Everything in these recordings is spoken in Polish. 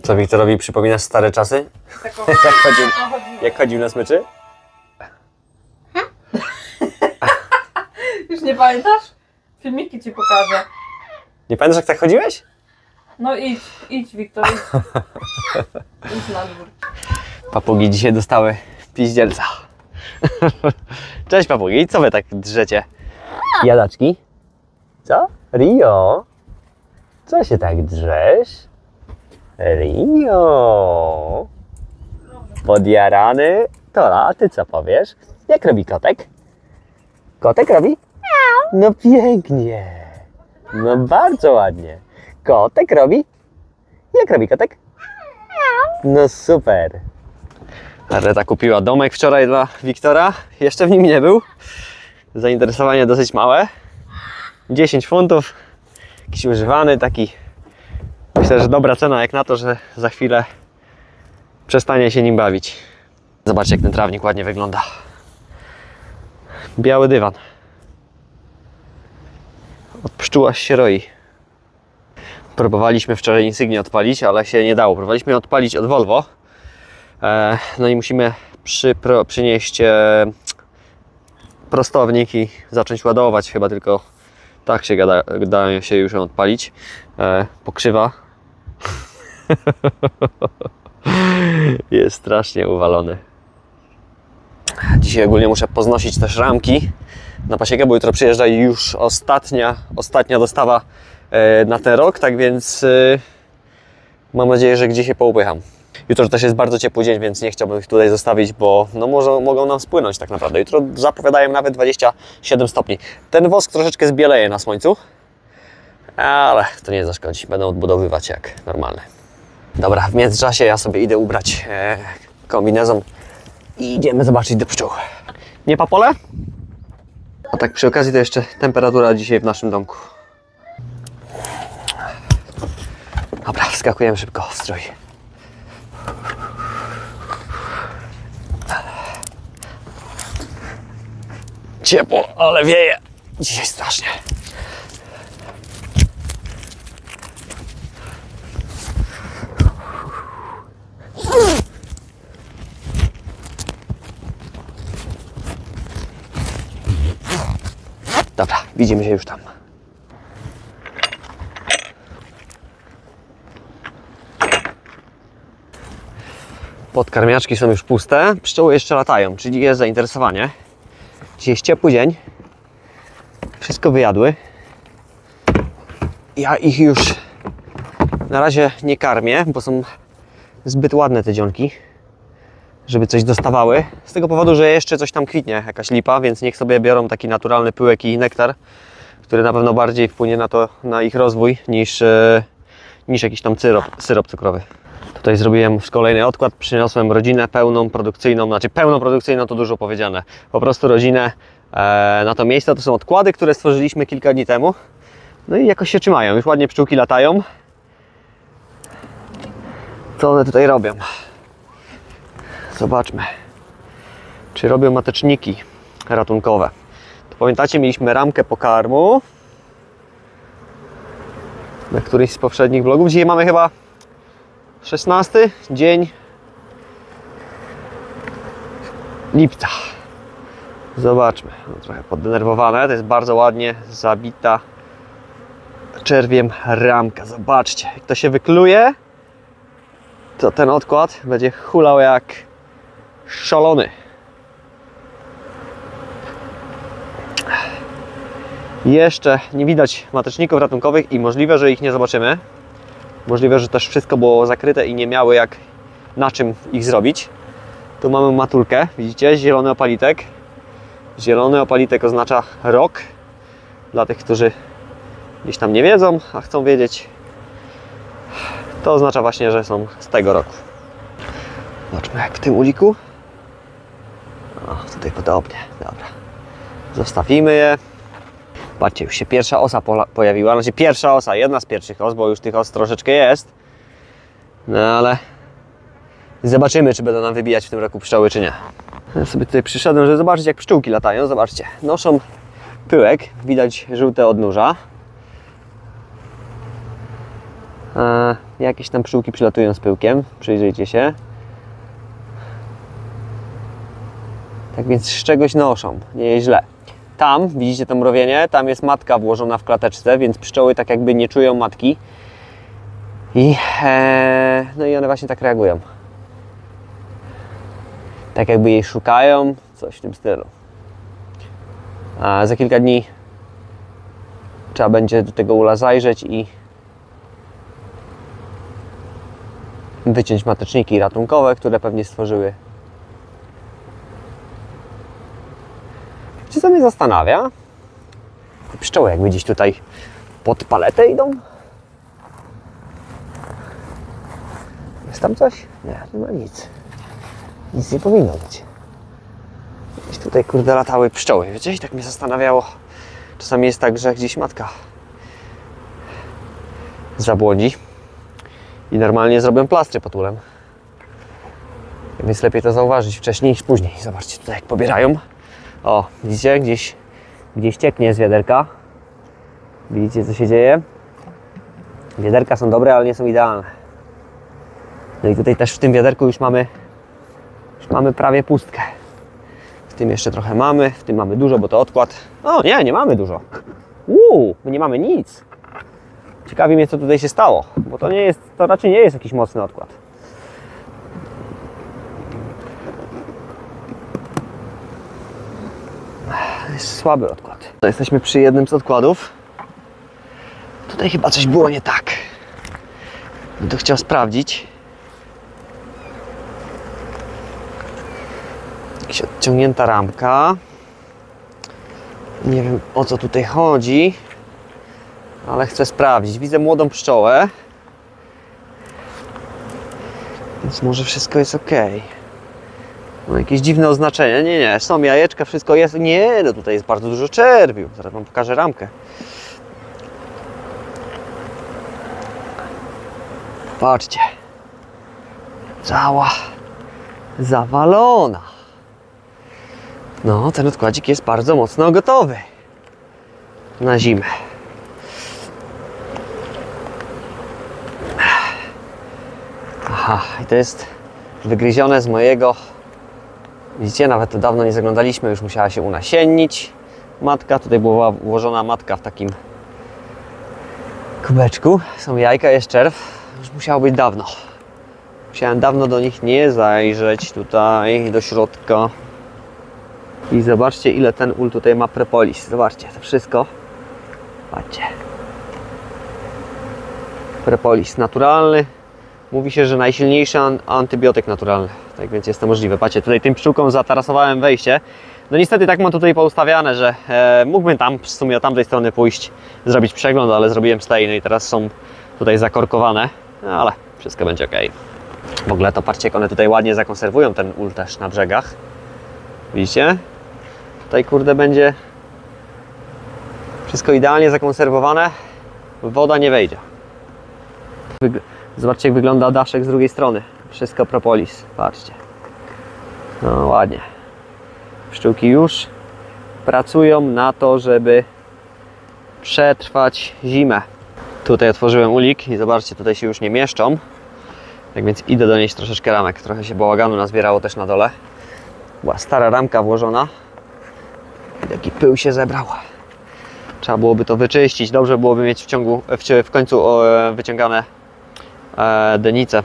Co Wiktorowi przypominasz stare czasy? Jak chodził na smyczy? Już nie pamiętasz? Filmiki ci pokażę. Nie pamiętasz, jak tak chodziłeś? No idź Wiktor, idź. Idź na dwór. Papugi dzisiaj dostały piździelca. Cześć papugi, co wy tak drzecie? Jadaczki? Co? Rio? Co się tak drzesz? Rio? Podjarany? Tola, a ty co powiesz? Jak robi kotek? Kotek robi? No pięknie. No bardzo ładnie. Kotek robi? Jak robi kotek? No super. Reta kupiła domek wczoraj dla Wiktora. Jeszcze w nim nie był. Zainteresowanie dosyć małe. 10 funtów. Jakiś używany, taki. Myślę, że dobra cena jak na to, że za chwilę przestanie się nim bawić. Zobaczcie, jak ten trawnik ładnie wygląda. Biały dywan. Od pszczół aż się roi. Próbowaliśmy wczoraj Insignię odpalić, ale się nie dało. Próbowaliśmy ją odpalić od Volvo. No i musimy przynieść prostownik i zacząć ładować. Chyba tylko tak się daje się już ją odpalić. Pokrzywa. Jest strasznie uwalony. Dzisiaj ogólnie muszę poznosić też ramki na pasiekę, bo jutro przyjeżdża już ostatnia dostawa na ten rok, tak więc mam nadzieję, że gdzieś się poupycham. Jutro też jest bardzo ciepły dzień, więc nie chciałbym ich tutaj zostawić, bo no mogą nam spłynąć tak naprawdę. Jutro zapowiadają nawet 27 stopni. Ten wosk troszeczkę zbieleje na słońcu, ale to nie zaszkodzi. Będą odbudowywać jak normalne. Dobra, w międzyczasie ja sobie idę ubrać kombinezon i idziemy zobaczyć do pszczół. Nie papole? A tak przy okazji to jeszcze temperatura dzisiaj w naszym domku. Dobra, wskakujemy szybko w strój. Ciepło, ale wieje. Dzisiaj strasznie. Dobra, widzimy się już tam. Podkarmiaczki są już puste, pszczoły jeszcze latają, czyli jest zainteresowanie. Dzisiaj jest ciepły dzień, wszystko wyjadły. Ja ich już na razie nie karmię, bo są zbyt ładne te dzionki, żeby coś dostawały. Z tego powodu, że jeszcze coś tam kwitnie, jakaś lipa, więc niech sobie biorą taki naturalny pyłek i nektar, który na pewno bardziej wpłynie na ich rozwój niż jakiś tam syrop cukrowy. Tutaj zrobiłem już kolejny odkład, przyniosłem rodzinę pełną produkcyjną, znaczy pełną produkcyjną to dużo powiedziane, po prostu rodzinę na to miejsce. To są odkłady, które stworzyliśmy kilka dni temu, no i jakoś się trzymają, już ładnie pszczółki latają. Co one tutaj robią? Zobaczmy, czy robią mateczniki ratunkowe. To pamiętacie, mieliśmy ramkę pokarmu na któryś z poprzednich vlogów. Dzisiaj mamy chyba 16 dzień lipca. Zobaczmy, no, trochę poddenerwowane, to jest bardzo ładnie zabita czerwiem ramka. Zobaczcie, jak to się wykluje, to ten odkład będzie hulał jak szalony. Jeszcze nie widać mateczników ratunkowych i możliwe, że ich nie zobaczymy. Możliwe, że też wszystko było zakryte i nie miały na czym ich zrobić. Tu mamy matulkę, widzicie, zielony opalitek. Zielony opalitek oznacza rok. Dla tych, którzy gdzieś tam nie wiedzą, a chcą wiedzieć, to oznacza właśnie, że są z tego roku. Zobaczmy, jak w tym uliku. O, tutaj podobnie, dobra. Zostawimy je. Patrzcie, już się pierwsza osa pojawiła, znaczy pierwsza osa, jedna z pierwszych os, bo już tych os troszeczkę jest. No ale zobaczymy, czy będą nam wybijać w tym roku pszczoły, czy nie. Ja sobie tutaj przyszedłem, żeby zobaczyć, jak pszczółki latają. Zobaczcie, noszą pyłek, widać żółte odnóża. Jakieś tam pszczółki przylatują z pyłkiem, przyjrzyjcie się. Tak więc z czegoś noszą, nie jest źle. Tam, widzicie to mrowienie, tam jest matka włożona w klateczce, więc pszczoły tak jakby nie czują matki. No i one właśnie tak reagują. Tak jakby jej szukają, coś w tym stylu. A za kilka dni trzeba będzie do tego ula zajrzeć i wyciąć mateczniki ratunkowe, które pewnie stworzyły. Czy co mnie zastanawia? Te pszczoły jakby gdzieś tutaj pod paletę idą? Jest tam coś? Nie ma nic. Nic nie powinno być. Gdzieś tutaj kurde latały pszczoły, wiecie? I tak mnie zastanawiało. Czasami jest tak, że gdzieś matka zabłądzi i normalnie zrobię plastry pod ulem. Więc lepiej to zauważyć wcześniej niż później. Zobaczcie tutaj jak pobierają. O, widzicie? Gdzieś cieknie z wiaderka. Widzicie co się dzieje? Wiaderka są dobre, ale nie są idealne. No i tutaj też w tym wiaderku już mamy prawie pustkę. W tym jeszcze trochę mamy, w tym mamy dużo, bo to odkład. O nie mamy dużo. My nie mamy nic. Ciekawi mnie co tutaj się stało, bo to raczej nie jest jakiś mocny odkład. Jest słaby odkład. Jesteśmy przy jednym z odkładów. Tutaj chyba coś było nie tak. Będę chciał sprawdzić. Jakaś odciągnięta ramka. Nie wiem o co tutaj chodzi, ale chcę sprawdzić. Widzę młodą pszczołę, więc może wszystko jest ok. No, jakieś dziwne oznaczenia. Nie, są jajeczka, wszystko jest. Nie, no tutaj jest bardzo dużo czerwiu. Zaraz wam pokażę ramkę. Patrzcie. Cała zawalona. No, ten odkładzik jest bardzo mocno gotowy na zimę. Aha, i to jest wygryzione z mojego. Widzicie, nawet to dawno nie zaglądaliśmy, już musiała się unasiennić matka. Tutaj była włożona matka w takim kubeczku. Są jajka, jest czerw. Już musiało być dawno. Musiałem dawno do nich nie zajrzeć tutaj do środka. I zobaczcie ile ten ul tutaj ma propolis. Zobaczcie, to wszystko. Patrzcie. Propolis naturalny. Mówi się, że najsilniejszy antybiotyk naturalny. Tak więc jest to możliwe. Patrzcie, tutaj tym pszczółką zatarasowałem wejście. No niestety tak mam tutaj poustawiane, że mógłbym tam w sumie od tamtej strony pójść, zrobić przegląd, ale zrobiłem z tej, no i teraz są tutaj zakorkowane. No, ale wszystko będzie ok. W ogóle to patrzcie jak one tutaj ładnie zakonserwują ten ul też na brzegach. Widzicie? Tutaj kurde będzie wszystko idealnie zakonserwowane. Woda nie wejdzie. Zobaczcie jak wygląda daszek z drugiej strony. Wszystko propolis. Patrzcie. No ładnie. Pszczółki już pracują na to, żeby przetrwać zimę. Tutaj otworzyłem ulik i zobaczcie, tutaj się już nie mieszczą. Tak więc idę donieść troszeczkę ramek. Trochę się bałaganu nazbierało też na dole. Była stara ramka włożona. Jaki pył się zebrał. Trzeba byłoby to wyczyścić. Dobrze byłoby mieć w końcu wyciągane denice.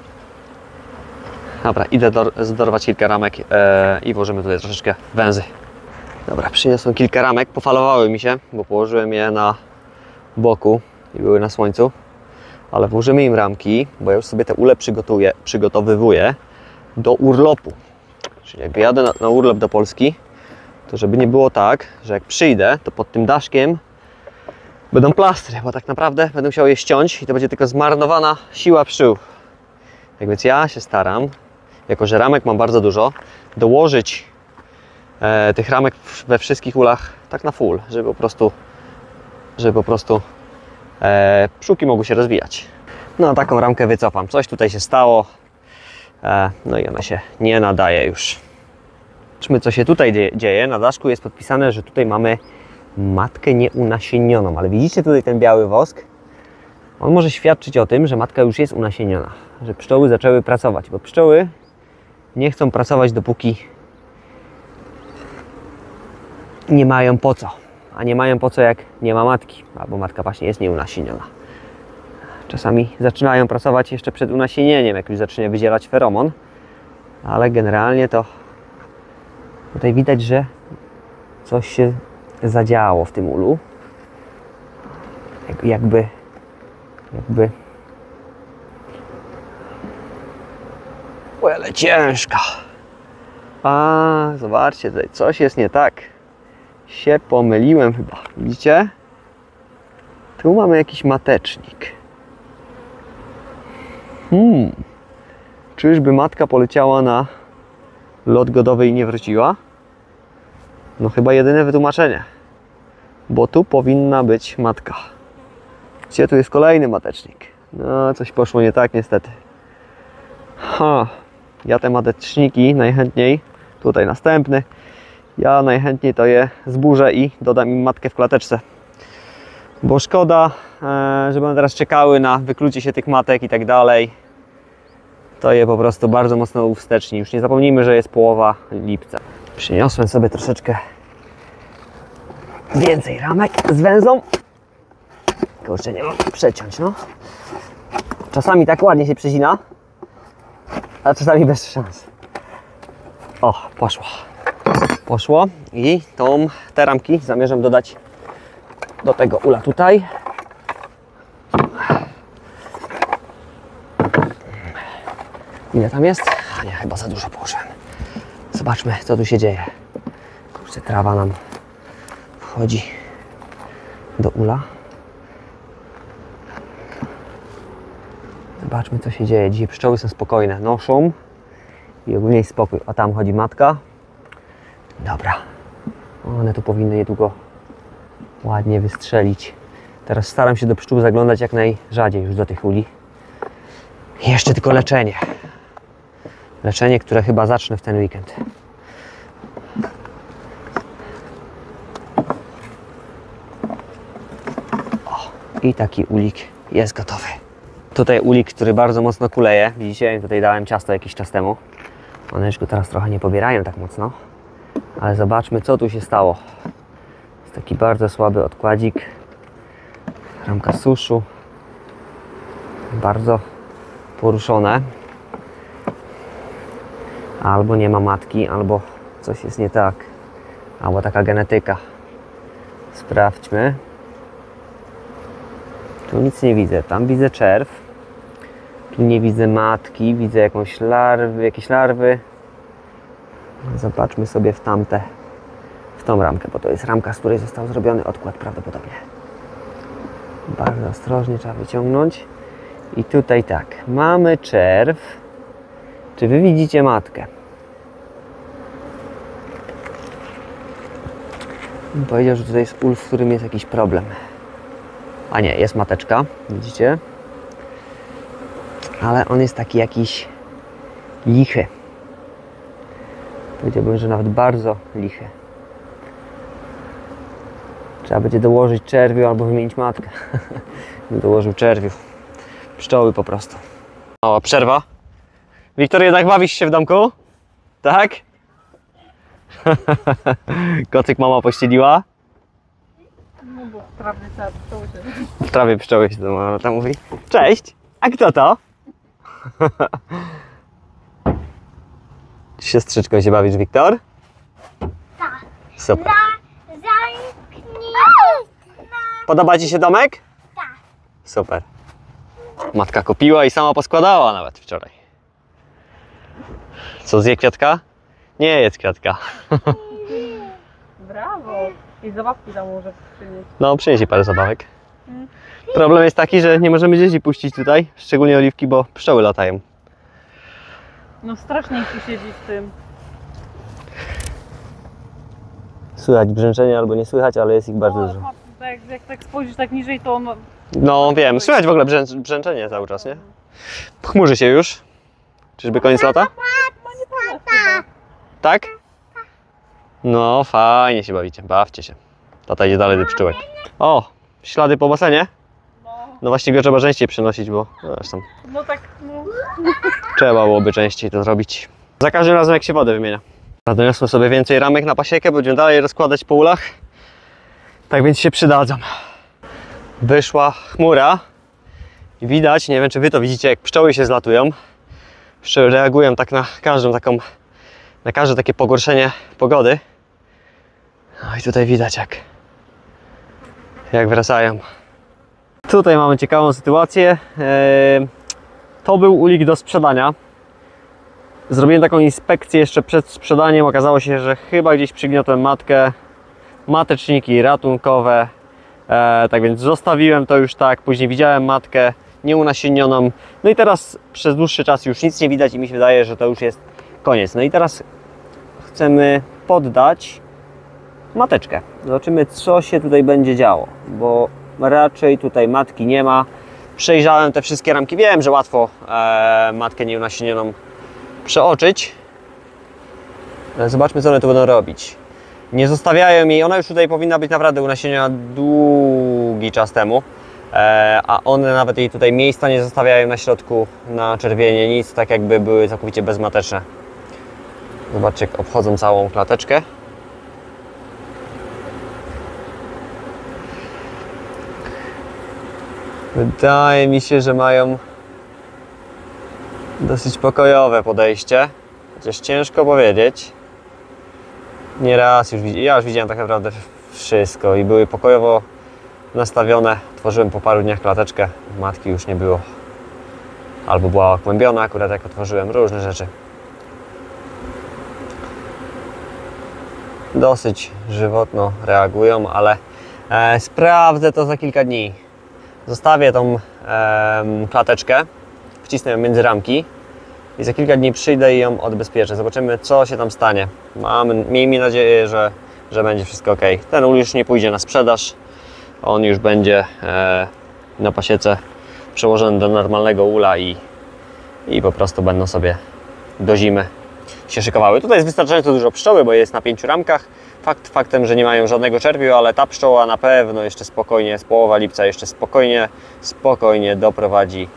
Dobra, idę zdorować kilka ramek i włożymy tutaj troszeczkę węzy. Dobra, przyniosłem kilka ramek. Pofalowały mi się, bo położyłem je na boku i były na słońcu. Ale włożymy im ramki, bo ja już sobie te ule przygotowywuję do urlopu. Czyli jak jadę na urlop do Polski, to żeby nie było tak, że jak przyjdę, to pod tym daszkiem będą plastry, bo tak naprawdę będę musiał je ściąć i to będzie tylko zmarnowana siła pszczół. Tak więc ja się staram, jako że ramek mam bardzo dużo, dołożyć tych ramek we wszystkich ulach tak na full, żeby po prostu pszczółki mogły się rozwijać. No taką ramkę wycofam. Coś tutaj się stało, no i ona się nie nadaje już. Zobaczmy co się tutaj dzieje. Na daszku jest podpisane, że tutaj mamy matkę nieunasienioną, ale widzicie tutaj ten biały wosk? On może świadczyć o tym, że matka już jest unasieniona, że pszczoły zaczęły pracować, bo pszczoły nie chcą pracować, dopóki nie mają po co. A nie mają po co, jak nie ma matki, albo matka właśnie jest nieunasieniona. Czasami zaczynają pracować jeszcze przed unasienieniem, jak już zacznie wydzielać feromon, ale generalnie to tutaj widać, że coś się zadziało w tym ulu. Jakby o, ale ciężka. A, zobaczcie, tutaj coś jest nie tak. Się pomyliłem chyba. Widzicie? Tu mamy jakiś matecznik. Czyżby matka poleciała na lot godowy i nie wróciła? No chyba jedyne wytłumaczenie. Bo tu powinna być matka. Gdzie tu jest kolejny matecznik? No, coś poszło nie tak niestety. Ja te mateczniki najchętniej, tutaj następny, ja najchętniej to je zburzę i dodam im matkę w klateczce. Bo szkoda, żeby one teraz czekały na wyklucie się tych matek i tak dalej. To je po prostu bardzo mocno uwsteczni. Już nie zapomnijmy, że jest połowa lipca. Przyniosłem sobie troszeczkę więcej ramek z węzłą. Kurczę, nie mam przeciąć, no. Czasami tak ładnie się przecina, a czasami bez szans. O, poszło. Poszło i te ramki zamierzam dodać do tego ula tutaj. Ile tam jest? A nie, chyba za dużo położyłem. Zobaczmy, co tu się dzieje. Kurczę, trawa nam wchodzi do ula. Zobaczmy, co się dzieje. Dzisiaj pszczoły są spokojne, noszą i ogólnie jest spokój. A tam chodzi matka. Dobra. One tu powinny niedługo ładnie wystrzelić. Teraz staram się do pszczół zaglądać jak najrzadziej już do tych uli. I jeszcze tylko leczenie. Leczenie, które chyba zacznę w ten weekend. O, i taki ulik jest gotowy. Tutaj ulik, który bardzo mocno kuleje. Widzicie, tutaj dałem ciasto jakiś czas temu. One już go teraz trochę nie pobierają tak mocno. Ale zobaczmy, co tu się stało. Jest taki bardzo słaby odkładzik. Ramka suszu. Bardzo poruszone. Albo nie ma matki, albo coś jest nie tak. Albo taka genetyka. Sprawdźmy. Tu nic nie widzę. Tam widzę czerw. Tu nie widzę matki. Widzę jakieś larwy. Zobaczmy sobie w tą ramkę, bo to jest ramka, z której został zrobiony odkład prawdopodobnie. Bardzo ostrożnie trzeba wyciągnąć. I tutaj tak, mamy czerw. Czy wy widzicie matkę? Powiedział, że tutaj jest ul, w którym jest jakiś problem. A nie, jest mateczka, widzicie? Ale on jest taki jakiś lichy. Powiedziałbym, że nawet bardzo lichy. Trzeba będzie dołożyć czerwiu albo wymienić matkę. Dołożył czerwiu. Pszczoły po prostu. O, przerwa. Wiktor, jednak bawisz się w domku? Tak? Kocyk mama pościeliła. No bo w trawie pszczoły się... W trawie pszczoły się tam mówi. Cześć, a kto to? Siostrzyczką się bawisz, Wiktor? Tak. Super. Zamknij. Podoba ci się domek? Tak. Super. Matka kupiła i sama poskładała nawet wczoraj. Co, zje kwiatka? Nie jest kwiatka. Brawo! I zabawki tam może przynieść. No, przyniesie parę zabawek. Problem jest taki, że nie możemy dzieci puścić tutaj, szczególnie Oliwki, bo pszczoły latają. No strasznie tu siedzi w tym. Słychać brzęczenie albo nie słychać, ale jest ich bardzo dużo. Jak tak spojrzysz tak niżej, to on... No wiem, słychać w ogóle brzęczenie cały czas, nie? Chmurzy się już. Czyżby koniec lata? Tak? No fajnie się bawicie, bawcie się. Tata idzie dalej do pszczółek. O, ślady po basenie? No właśnie go trzeba częściej przenosić, bo zresztą No tak, no. trzeba byłoby częściej to zrobić. Za każdym razem jak się wodę wymienia. Doniosłem sobie więcej ramek na pasiekę, będziemy dalej rozkładać po ulach. Tak więc się przydadzą. Wyszła chmura i widać, nie wiem czy wy to widzicie, jak pszczoły się zlatują. Pszczoły reagują tak na każde takie pogorszenie pogody. No i tutaj widać jak wracają. Tutaj mamy ciekawą sytuację. To był ulik do sprzedania. Zrobiłem taką inspekcję jeszcze przed sprzedaniem. Okazało się, że chyba gdzieś przygniotłem matkę. Mateczniki ratunkowe. Tak więc zostawiłem to już tak. Później widziałem matkę nieunasienioną. No i teraz przez dłuższy czas już nic nie widać i mi się wydaje, że to już jest koniec. No i teraz chcemy poddać mateczkę. Zobaczymy, co się tutaj będzie działo, bo raczej tutaj matki nie ma. Przejrzałem te wszystkie ramki. Wiem, że łatwo matkę nieunasienioną przeoczyć. Ale zobaczmy, co one tu będą robić. Nie zostawiają jej, ona już tutaj powinna być naprawdę unasieniona długi czas temu, a one nawet jej tutaj miejsca nie zostawiają na środku, na czerwienie, nic, tak jakby były całkowicie bezmateczne. Zobaczcie, jak obchodzą całą klateczkę. Wydaje mi się, że mają dosyć pokojowe podejście, chociaż ciężko powiedzieć. Nieraz ja już widziałem tak naprawdę wszystko i były pokojowo nastawione. Tworzyłem po paru dniach klateczkę, matki już nie było. Albo była okłębiona akurat jak otworzyłem, różne rzeczy. Dosyć żywotno reagują, ale sprawdzę to za kilka dni. Zostawię tą klateczkę, wcisnę ją między ramki i za kilka dni przyjdę i ją odbezpieczę. Zobaczymy, co się tam stanie. Miejmy nadzieję, że będzie wszystko ok. Ten ul już nie pójdzie na sprzedaż. On już będzie na pasiece przełożony do normalnego ula i po prostu będą sobie do zimy się szykowały. Tutaj jest wystarczająco dużo pszczoły, bo jest na 5 ramkach. Faktem, że nie mają żadnego czerwiu, ale ta pszczoła na pewno jeszcze spokojnie, z połowa lipca jeszcze spokojnie doprowadzi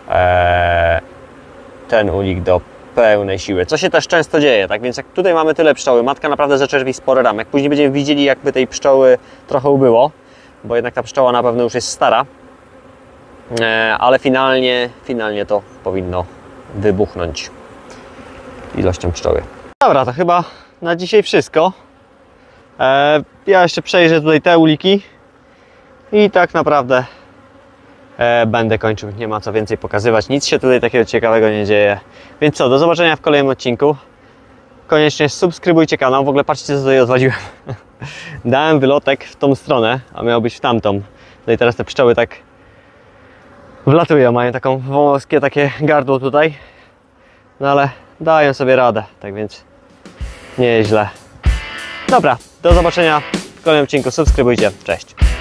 ten ulik do pełnej siły, co się też często dzieje. Tak więc jak tutaj mamy tyle pszczoły, matka naprawdę zaczerwi spore ramek. Później będziemy widzieli, jakby tej pszczoły trochę ubyło, bo jednak ta pszczoła na pewno już jest stara, ale finalnie to powinno wybuchnąć ilością pszczoły. Dobra, to chyba na dzisiaj wszystko. Ja jeszcze przejrzę tutaj te uliki i tak naprawdę będę kończył. Nie ma co więcej pokazywać. Nic się tutaj takiego ciekawego nie dzieje. Więc co, do zobaczenia w kolejnym odcinku. Koniecznie subskrybujcie kanał. W ogóle patrzcie, co tutaj odwaliłem. Dałem wylotek w tą stronę, a miał być w tamtą. No i teraz te pszczoły tak wlatują. Mają taką wąskie takie gardło tutaj. No ale dają sobie radę. Tak więc nieźle. Dobra, do zobaczenia w kolejnym odcinku. Subskrybujcie. Cześć.